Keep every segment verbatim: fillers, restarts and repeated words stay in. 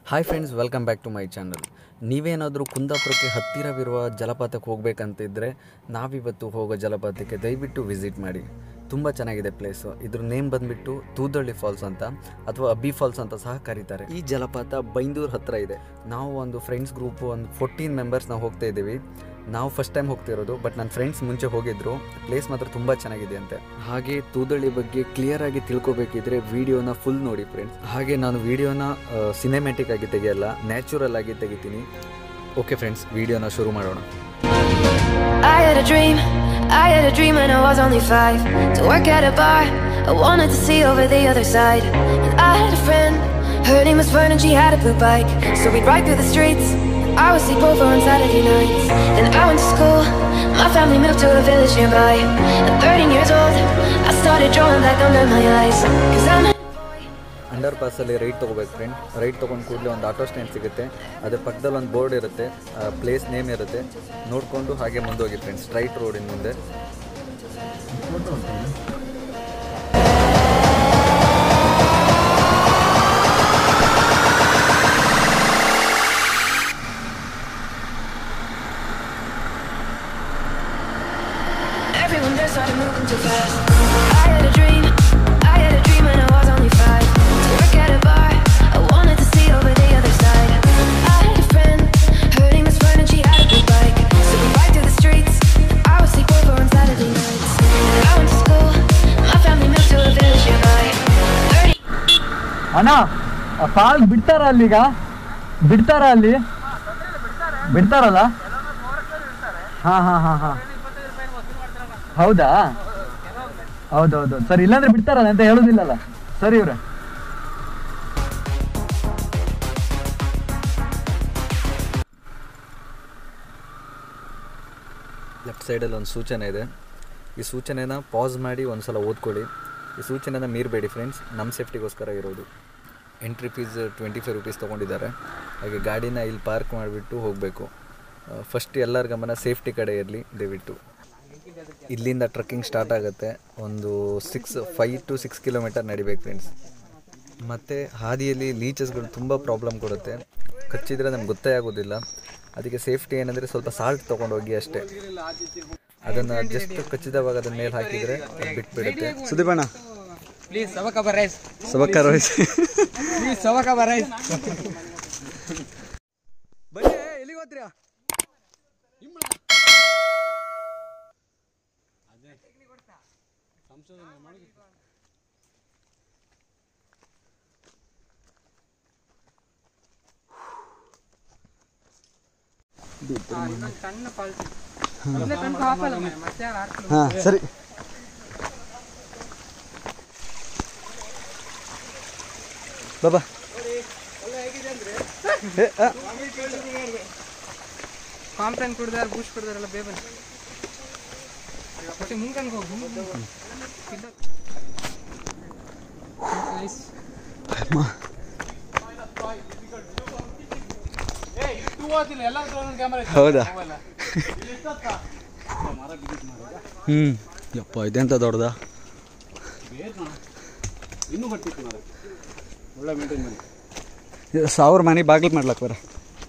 Hi friends, welcome back to my channel. ನೀವೇನಾದರೂ ಕುಂದಾಪುರಕ್ಕೆ ಹತ್ತಿರವಿರುವ ಜಲಪಾತಕ್ಕೆ ಹೋಗಬೇಕಂತಿದ್ದರೆ ನಾವಿವತ್ತು ಹೋಗೋ ಜಲಪಾತಕ್ಕೆ ದಯವಿಟ್ಟು ವಿಸಿಟ್ ಮಾಡಿ. ತುಂಬ ಚೆನ್ನಾಗಿದೆ ಪ್ಲೇಸು. ಇದ್ರ ನೇಮ್ ಬಂದುಬಿಟ್ಟು ತೂದಳ್ಳಿ ಫಾಲ್ಸ್ ಅಂತ ಅಥವಾ ಅಬ್ಬಿ ಫಾಲ್ಸ್ ಅಂತ ಸಹ ಕರೀತಾರೆ. ಈ ಜಲಪಾತ ಬೈಂದೂರು ಹತ್ತಿರ ಇದೆ. ನಾವು ಒಂದು ಫ್ರೆಂಡ್ಸ್ ಗ್ರೂಪು ಒಂದು ಫೋರ್ಟೀನ್ ಮೆಂಬರ್ಸ್ ನಾವು ಹೋಗ್ತಾ ಇದ್ದೀವಿ. ನಾವು ಫಸ್ಟ್ ಟೈಮ್ ಹೋಗ್ತಿರೋದು, ಬಟ್ ನನ್ನ ಫ್ರೆಂಡ್ಸ್ ಮುಂಚೆ ಹೋಗಿದ್ರು. ಪ್ಲೇಸ್ ಮಾತ್ರ ತುಂಬ ಚೆನ್ನಾಗಿದೆ ಅಂತೆ. ಹಾಗೆ ತೂದಳ್ಳಿ ಬಗ್ಗೆ ಕ್ಲಿಯರಾಗಿ ತಿಳ್ಕೊಬೇಕಿದ್ರೆ ವಿಡಿಯೋನ ಫುಲ್ ನೋಡಿ ಫ್ರೆಂಡ್ಸ್. ಹಾಗೆ ನಾನು ವಿಡಿಯೋನ ಸಿನೆಮ್ಯಾಟಿಕ್ ಆಗಿ ತೆಗೆಯಲ್ಲ, ನ್ಯಾಚುರಲ್ ಆಗಿ ತೆಗಿತೀನಿ. ಓಕೆ ಫ್ರೆಂಡ್ಸ್, ವಿಡಿಯೋನ ಶುರು ಮಾಡೋಣ. I had a dream, I had a dream when I was only five. To work at a bar, I wanted to see over the other side. And I had a friend, her name was Fern and she had a blue bike. So we'd ride through the streets, I would sleep over on Saturday nights. Then I went to school, my family moved to a village nearby. At thirteen years old, I started drawing black under my eyes. Cause I'm under ಪಾಸಲ್ಲಿ right ತೊಗೋಬೇಕು friend. Right ತೊಗೊಂಡು ಕೂಡಲೇ ಒಂದು auto stand ಸಿಗುತ್ತೆ. ಅದ್ರ ಪಕ್ಕದಲ್ಲಿ ಒಂದು board ಇರುತ್ತೆ, ಪ್ಲೇಸ್ ನೇಮ್ ಇರುತ್ತೆ. ನೋಡಿಕೊಂಡು ಹಾಗೆ ಮುಂದೋಗಿ ಫ್ರೆಂಡ್ಸ್, ಸ್ಟ್ರೈಟ್ ರೋಡಿನ ಮುಂದೆ. Everyone there started moving too fast. I had a dream, I had a dream when I was only five. To work at a bar, I wanted to see over the other side. I had a friend, her name was Fern and she had a blue bike. So we ride through the streets, I would sleep over on Saturday nights. And I went to school, my family moved to a village nearby. thirty ಅಣ್ಣ, fall ಬಿಡ್ತಾರ ಅಲ್ಲಿಗ? ಬಿಡ್ತಾರ ಅಲ್ಲಿ? ಬಿಡ್ತಾರಲ್ಲ? ಹಾಂ ಹಾಂ ಹಾಂ ಹಾಂ ಹೌದಾ? ಹೌದೌದು ಸರ್, ಇಲ್ಲಾಂದ್ರೆ ಬಿಡ್ತಾರಲ್ಲ ಅಂತ ಹೇಳೋದಿಲ್ಲಲ್ಲ ಸರಿ ಇವ್ರೆ. ಲೆಫ್ಟ್ ಸೈಡಲ್ಲಿ ಒಂದು ಸೂಚನೆ ಇದೆ. ಈ ಸೂಚನೆನ ಪಾಸ್ ಮಾಡಿ ಒಂದು ಸಲ ಓದ್ಕೊಳ್ಳಿ. ಈ ಸೂಚನೆನ ಮೀರಬೇಡಿ ಫ್ರೆಂಡ್ಸ್, ನಮ್ಮ ಸೇಫ್ಟಿಗೋಸ್ಕರ ಇರೋದು. Entry fees twenty five rupees ತೊಗೊಂಡಿದ್ದಾರೆ. ಹಾಗೆ ಗಾಡಿನ ಇಲ್ಲಿ ಪಾರ್ಕ್ ಮಾಡಿಬಿಟ್ಟು ಹೋಗಬೇಕು. ಫಸ್ಟ್ ಎಲ್ಲರ ಗಮನ ಸೇಫ್ಟಿ ಕಡೆ ಇರಲಿ ದಯವಿಟ್ಟು. ಇಲ್ಲಿಂದ ಟ್ರಕ್ಕಿಂಗ್ ಸ್ಟಾರ್ಟ್ ಆಗುತ್ತೆ. ಒಂದು six five to six kilometre ನಡಿಬೇಕು ಫ್ರೆಂಡ್ಸ್. ಮತ್ತು ಹಾದಿಯಲ್ಲಿ ಲೀಚಸ್ಗಳು ತುಂಬ ಪ್ರಾಬ್ಲಮ್ ಕೊಡುತ್ತೆ. ಕಚ್ಚಿದ್ರೆ ನಮ್ಗೆ ಗೊತ್ತೇ ಆಗೋದಿಲ್ಲ. ಅದಕ್ಕೆ ಸೇಫ್ಟಿ ಏನಂದರೆ ಸ್ವಲ್ಪ ಸಾಲ್ಟ್ ತೊಗೊಂಡೋಗಿ ಅಷ್ಟೇ. ಅದನ್ನು ಜಸ್ಟ್ ಕಚ್ಚಿದವಾಗ ಅದನ್ನ ಮೇಲೆ ಹಾಕಿದರೆ ಅದು ಬಿಟ್ಬಿಡುತ್ತೆ. ಸುದೀಪಣ್ಣ ಪ್ಲೀಸ್ ಸವಕ ಬರೈಸ್ ಸಬಕ ರೈಸ್ ಪ್ಲೀಸ್ ಸವಕ ಬರೈಸ್ ಬನ್ನಿ. ಎಲ್ಲಿಗೆ ಹೋಗ್ತೀರಾ? ಸಣ್ಣ ಪಾಲ್ಸಿ ಹಾಂ ಸರಿ. ಬಾಬಾ ಕಾಂಪ್ಲೇನ್ ಕುಡ್ದಾರ, ಬೂಸ್ಟ್ ಕುಡ್ದಾರಲ್ಲ ಬೇಬನ್ ಮತ್ತೆ ಮುಂಕಂಗೆ ಹೋಗಿ ಹೌದಾ? ಹ್ಞೂ ಯಪ್ಪ, ಇದೆಂತ ದೊಡ್ಡದ? ಸಾವಿರ ಮನೆ ಬಾಗಿಲು ಮಾಡ್ಲಕ್ಕ ಬರ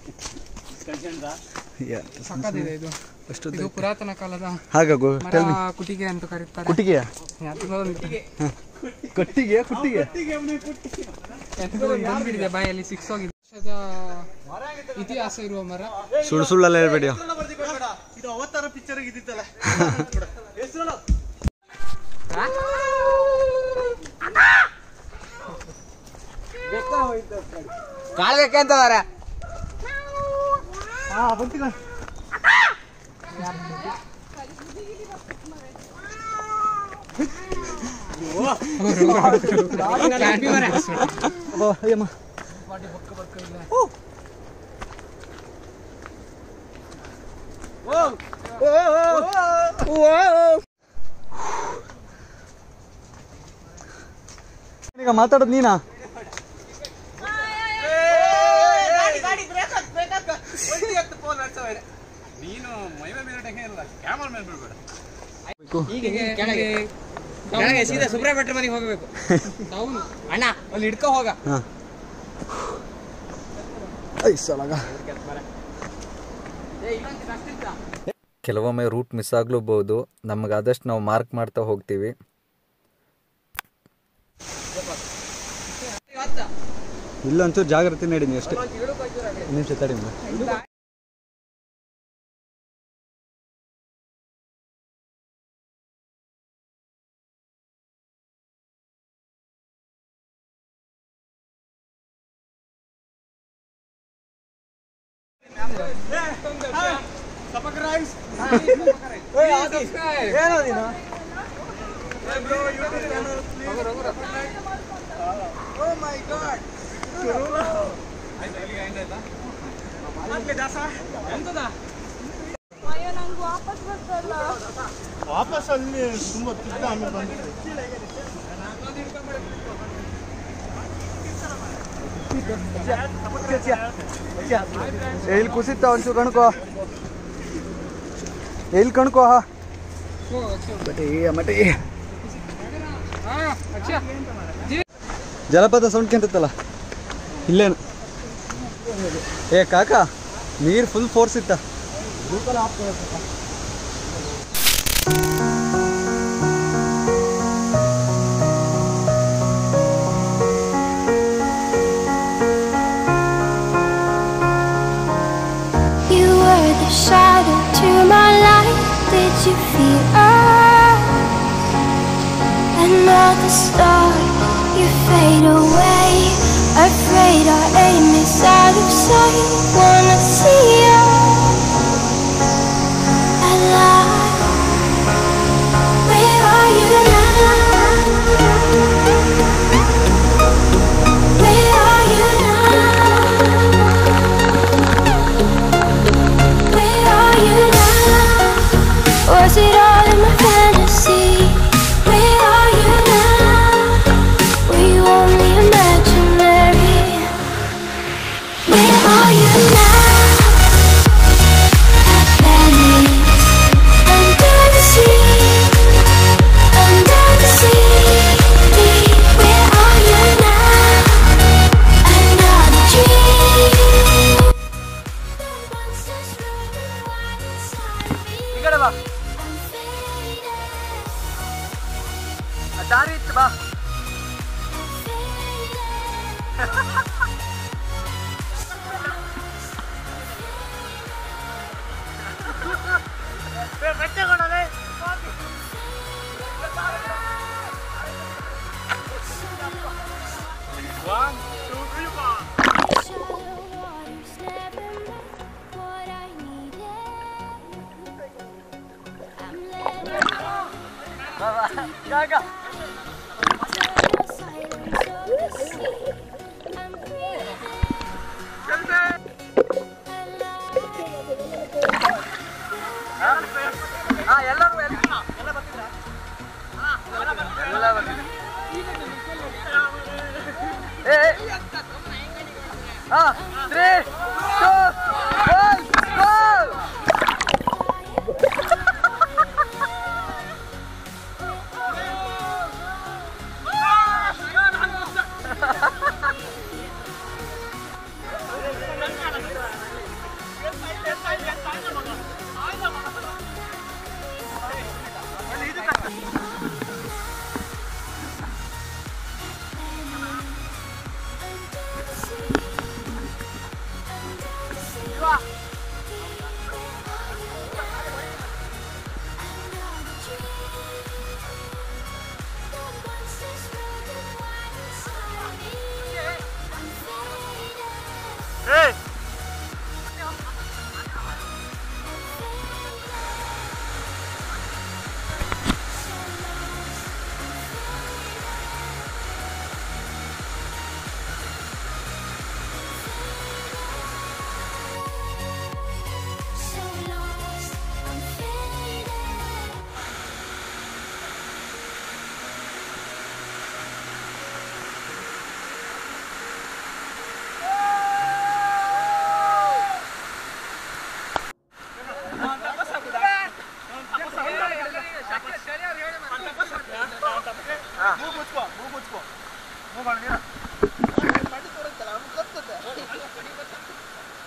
ಸಕ್ಕದಿದೆ ಇದು. ಅಷ್ಟು ಇದು ಪುರಾತನ ಕಾಲದ ಹಾಗಾಗು ಕುಟಿಗೆ ಅಂತ ಕರೀತಾರೆ. ಕುಟ್ಟಿಗೆಯ ಕಟ್ಟಿಗೆ ಕುಟ್ಟಿಗೆ ಬಂದ್ಬಿಟ್ಟಿದೆ ಬಾಯಲ್ಲಿ, ಸಿಕ್ಸ್ ಹೋಗಿದೆ. ಇತಿಹಾಸ ಇರುವ ಮರ. ಸುಳ್ಳು ಸುಳ್ಳೆಲ್ಲ ಹೇಳ್ಬೇಡಿ. ಇದು ಅವತಾರ ಪಿಕ್ಚರ್ ಇದ್ದಿತ್ತಲ್ಲ. ಕಾಳ್ಬೇಕಂತದಾರ ಈಗ ಮಾತಾಡೋದು ನೀನಾ? ನೀನು ಮೈಮೆ ಮೇಲೆ ಕ್ಯಾಮರಾ ಮೇಲೆ ಬಿಡ್ಬೇಡ. ಕೆಳಗೆ ಸೀದಾ ಸುಬ್ರ ಭಟ್ರ ಮನೆಗೆ ಹೋಗಬೇಕು. ಅಣ್ಣ ಅಲ್ಲಿ ಹಿಡ್ಕೊ ಹೋಗ. ಕೆಲವೊಮ್ಮೆ ರೂಟ್ ಮಿಸ್ ಆಗ್ಲೂಬಹುದು, ನಮಗಾದಷ್ಟು ನಾವು ಮಾರ್ಕ್ ಮಾಡ್ತಾ ಹೋಗ್ತೀವಿ. ಇಲ್ಲಂತೂ ಜಾಗ್ರತೆ ನಡೀನಿ ಅಷ್ಟೇ. ನಿಮಿಷ ತಡಿ. ವಾಪಸ್ ಅಲ್ಲಿ ತುಂಬ ತಿಕ್ಕ ಆಮೇಲೆ ಬಂದಿದೆ. ಇಲ್ಲಿ ಕುಸಿತ ಒಂಚೂರು ಕಣ್ಕೋ, ಎಲ್ಲಿ ಕಣ್ಕೋ. ಹಾ ಮಟೆ ಜಲಪಾತ ಸೌಂಡ್ ಕೆಂತತ್ತಲ್ಲ ಇಲ್ಲೇನು. ಏ ಕಾಕ, ನೀರು ಫುಲ್ ಫೋರ್ಸ್ ಇತ್ತ. Shadow to my light, did you feel us? Another star, you fade away. Afraid our aim is out of sight. Wanna see us alive. Where are you now? Where are you now? Was it all in my fantasy? Where are you now? Were you only imaginary? Where are you now? Atlantis, under the sea, under the sea. Where are you now? Another dream. The monsters running wild inside me. ದಾರಿ ಇತ್ತು ಬಾ.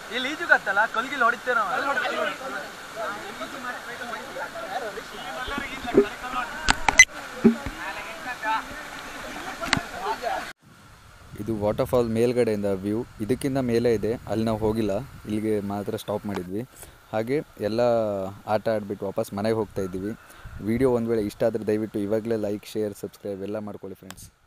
ಇಲ್ಲಿ ಈಜುಗತ್ತಲ್ಲ ಕಲ್ಗಿಲ್ ಹೊಡಿತೇವೆ ನಾವು. ಇದು waterfall ಮೇಲ್ಗಡೆಯಿಂದ view, ಇದಕ್ಕಿಂತ ಮೇಲೆ ಇದೆ, ಅಲ್ಲಿ ನಾವು ಹೋಗಿಲ್ಲ, ಇಲ್ಲಿಗೆ ಮಾತ್ರ ಸ್ಟಾಪ್ ಮಾಡಿದ್ವಿ. ಹಾಗೆ ಎಲ್ಲ ಆಟ ಆಡಿಬಿಟ್ಟು ವಾಪಸ್ ಮನೆಗೆ ಹೋಗ್ತಾ ಇದ್ದೀವಿ. ವಿಡಿಯೋ ಒಂದು ವೇಳೆ ಇಷ್ಟ ಆದರೆ ದಯವಿಟ್ಟು ಇವಾಗಲೇ ಲೈಕ್, ಶೇರ್, ಸಬ್ಸ್ಕ್ರೈಬ್ ಎಲ್ಲ ಮಾಡ್ಕೊಳ್ಳಿ ಫ್ರೆಂಡ್ಸ್.